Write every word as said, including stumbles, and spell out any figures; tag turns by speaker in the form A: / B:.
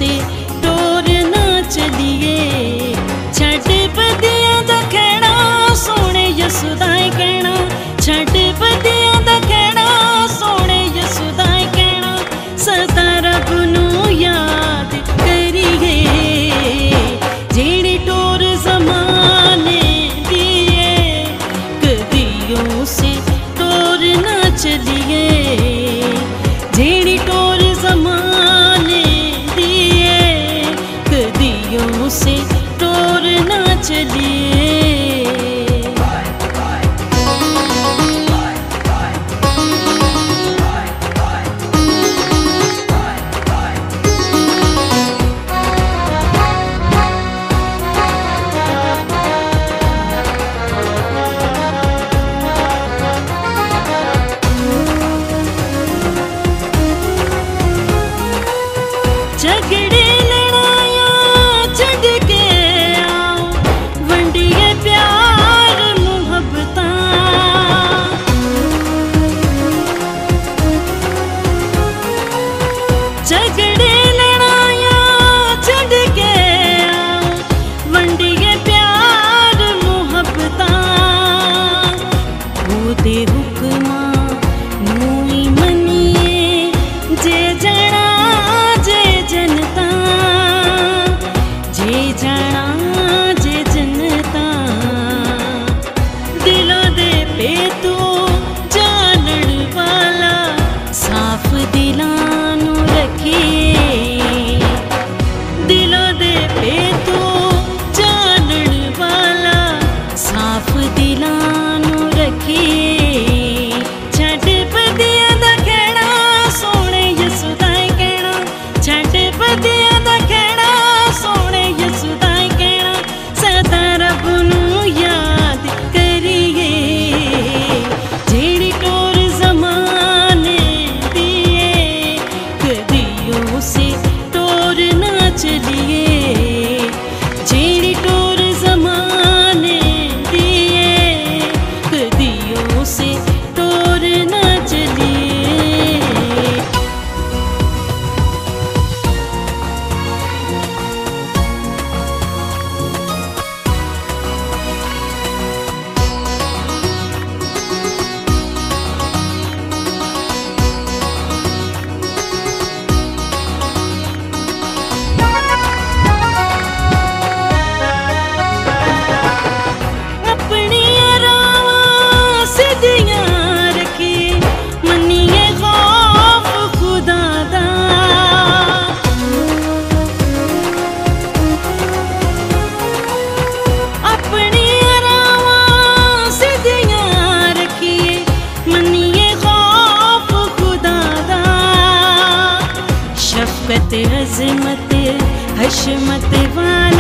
A: से टोर ना चलिए। छट बदिया दा कहना सोने यसुदाए कहना, छट बदिया दा कहना सोने यसुदाए कहना। सदा रब नू याद करिए जेड़ी टोर ज़माने दी है, कदियों से टोर ना चलिए। जेड़ी टोर ज़माने दी है, कदियों से टोर ना चलिए। झगड़े लड़ाइयाँ छड़ के आओ, वंडिए प्यार मुहब्बतां। झगड़े लड़ाइयाँ छड़ के आओ, वंडिए प्यार मुहब्बतां। ओदे हुक्मां नूं ही मन्निए जे जना जे जनता, जे जाना जे जनता। दिलों दे पे तू जानन वाला, साफ दिलां नू रखिए। दिलों दे पे तू जानन वाला, साफ दिलां नू रखिए। छट बदिया दा कहना सोने यसुदाए कहना, छट बदिया दा कहना सोने यसुदाए कहना। सदा रब नू याद करिए जेड़ी टोर ज़माने दी है, कदियों से टोर ना चलिए। जेड़ी टोर ज़माने दी है, कदियों से टोर ना चलिए। अपनी रावां सिद्धियां रखिए, मन्निए खौफ खुदा दा। अपनी रावां सिद्धियां रखिए, मन्निए खौफ खुदा दा। शफकत अज़मत हशमत वाला